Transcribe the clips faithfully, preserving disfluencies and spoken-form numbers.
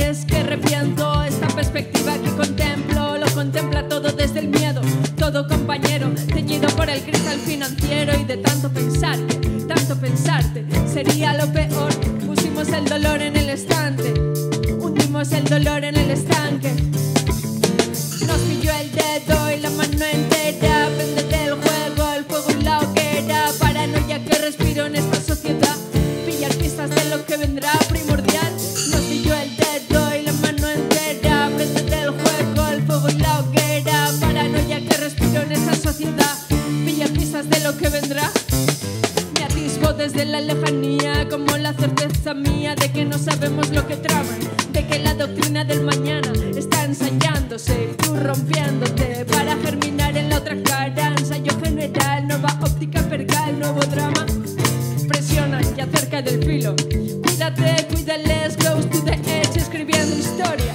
es que reviento esta perspectiva que contemplo. Lo contempla todo desde el miedo, todo compañero, teñido por el cristal financiero. Y de tanto pensar que, tanto pensarte, sería lo peor. Pusimos el dolor en el estante, hundimos el dolor en el estanque. Nos pilló el dedo y la mano entera. Prendete el juego, el fuego y la hoguera. Paranoia que respiro en esta sociedad. Pillar pistas de lo que vendrá, primordial. Nos pilló el dedo y la mano entera. Prendete el juego, el fuego y la hoguera. Paranoia que respiro en esta sociedad. Pillar pistas de lo que vendrá. Me atisbo desde la lejanía, como la certeza mía de que no sabemos lo que traman, de que la doctrina del mañana está ensayándose y tú rompiéndote para germinar en la otra cara. Ensayo general, nueva óptica percal, nuevo drama. Presionan y acerca del filo. Cuídate, cuídales, close to the edge, escribiendo historia.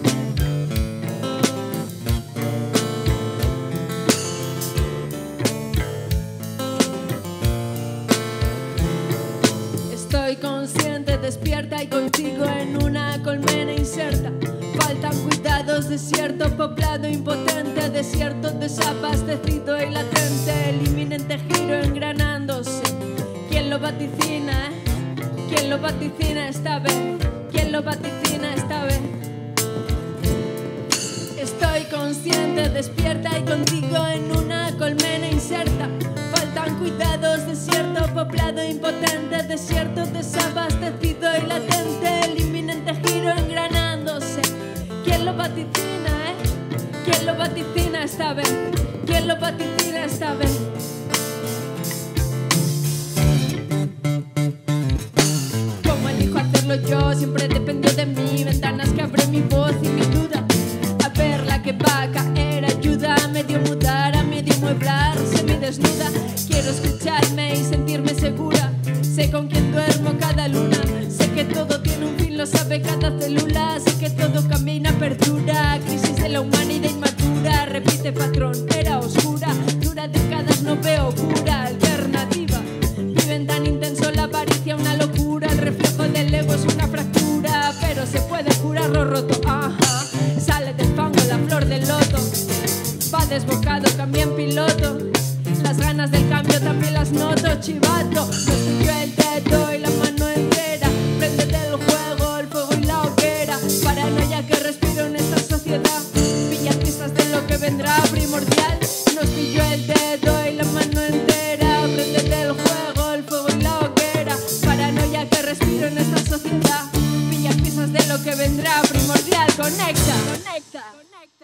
Estoy consciente, despierta y contigo en una colmena inserta. Faltan cuidados, desierto poblado, impotente, desierto desabastecido y latente. El inminente giro engranándose. ¿Quién lo vaticina? Eh? ¿Quién lo vaticina esta vez? ¿Quién lo vaticina esta vez? Estoy consciente, despierta y contigo en una colmena inserta. Faltan cuidados, desierto poblado, impotente, desierto desabastecido y latente. El inminente giro engranándose. ¿Quién lo vaticina, eh? ¿Quién lo vaticina esta vez? ¿Quién lo vaticina esta vez? ¿Cómo elijo hacerlo yo? Siempre dependió de mí. Ventanas que abre mi voz y mi duda. A ver la que va a caer, ayuda a medio mudar, a medio mueblar, semidesnuda. Quiero escucharme y sentirme segura. Sé con quién duermo cada luna. Sé que todo tiene un fin, lo sabe cada célula. Sé que todo camina, perdura. Crisis de la humanidad inmadura. Repite patrón, era oscura. Dura décadas, no veo cura. Alternativa. Viven tan intenso la avaricia, una locura. El reflejo del ego es una fractura. Pero se puede curar lo roto, ajá. Sale del fango la flor del loto. Va desbocado, cambia en piloto. Las ganas del cambio también las noto, chivato. Nos pilló el dedo y la mano entera. Préndete el juego, el fuego y la hoguera. Paranoia que respiro en esta sociedad. Pillar pistas de lo que vendrá, primordial. Nos pilló el dedo y la mano entera. Préndete el juego, el fuego y la hoguera. Paranoia que respiro en esta sociedad. Pillar pistas de lo que vendrá, primordial. Conecta, conecta, conecta.